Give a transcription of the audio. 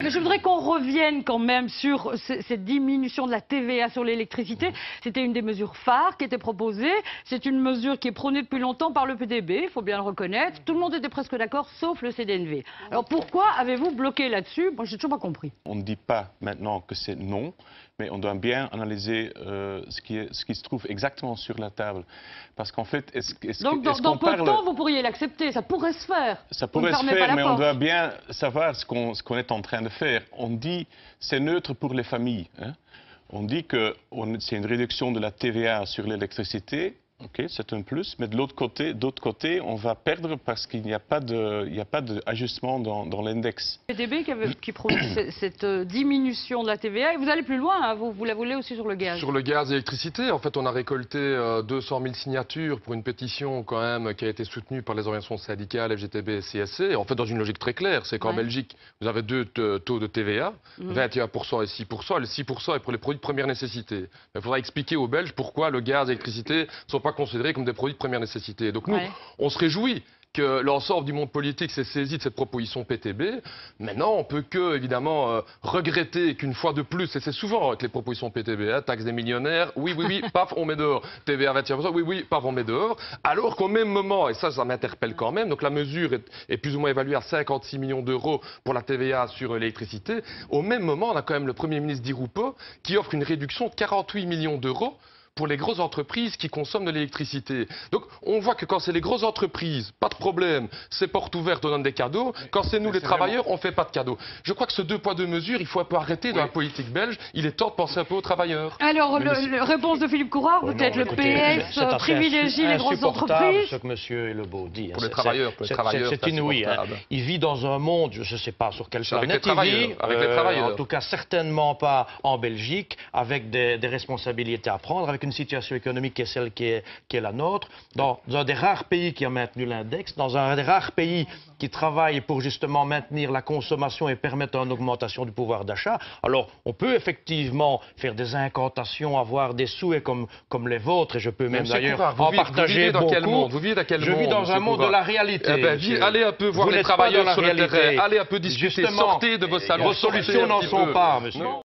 Mais je voudrais qu'on revienne quand même sur cette diminution de la TVA sur l'électricité. C'était une des mesures phares qui était proposée. C'est une mesure qui est prônée depuis longtemps par le PDB, il faut bien le reconnaître. Tout le monde était presque d'accord, sauf le CDNV. Alors pourquoi avez-vous bloqué là-dessus? Moi, j'ai toujours pas compris. On ne dit pas maintenant que c'est non, mais on doit bien analyser ce qui se trouve exactement sur la table. Parce qu'en fait, Donc dans peu de temps, vous pourriez l'accepter, ça pourrait se faire. Ça pourrait se faire, mais on doit bien savoir ce qu'on est en train de faire. On dit c'est neutre pour les familles. Hein. On dit que c'est une réduction de la TVA sur l'électricité. Ok, c'est un plus, mais de l'autre côté, on va perdre parce qu'il n'y a pas d'ajustement dans l'index. Le PDB qui prône cette diminution de la TVA, et vous allez plus loin, hein, vous la voulez aussi sur le gaz. Sur le gaz et l'électricité, en fait, on a récolté 200 000 signatures pour une pétition quand même qui a été soutenue par les organisations syndicales, FGTB et CSC, en fait dans une logique très claire, c'est qu'en Belgique, vous avez deux taux de TVA, 21% et 6%, et le 6% est pour les produits de première nécessité. Il faudra expliquer aux Belges pourquoi le gaz et l'électricité sont pas considérés comme des produits de première nécessité. Donc nous, on se réjouit que l'ensemble du monde politique s'est saisi de cette proposition PTB. Maintenant, on peut que, évidemment, regretter qu'une fois de plus, et c'est souvent avec les propositions PTB, hein, taxe des millionnaires, oui, paf, on met dehors. TVA 21%, oui, paf, on met dehors. Alors qu'au même moment, et ça m'interpelle quand même, donc la mesure est plus ou moins évaluée à 56 millions d'euros pour la TVA sur l'électricité. Au même moment, on a quand même le Premier ministre Di Rupo qui offre une réduction de 48 millions d'euros pour les grosses entreprises qui consomment de l'électricité. Donc on voit que quand c'est les grosses entreprises, pas de problème, c'est porte ouverte, on donne des cadeaux. Quand c'est nous les travailleurs, on fait pas de cadeaux. Je crois que ce deux poids deux mesures, il faut un peu arrêter dans la politique belge. Il est temps de penser un peu aux travailleurs. Alors, réponse de Philippe Courard, peut-être le PS privilégie les grosses entreprises. Ce que monsieur Lebeau dit. Pour les travailleurs, c'est inouï. Hein. Il vit dans un monde, je ne sais pas sur quelle planète il vit, avec les travailleurs. en tout cas certainement pas en Belgique, avec des responsabilités à prendre, avec une situation économique qui est celle qui est la nôtre, dans un des rares pays qui a maintenu l'index, dans un des rares pays qui travaille pour justement maintenir la consommation et permettre une augmentation du pouvoir d'achat. Alors, on peut effectivement faire des incantations, avoir des souhaits comme les vôtres, et je peux même d'ailleurs en partager beaucoup. Vous vivez dans quel monde? Je vis dans un monde de la réalité. Allez un peu voir les travailleurs sur le terrain, allez un peu discuter, sortez de vos salons. Vos solutions n'en sont pas, monsieur.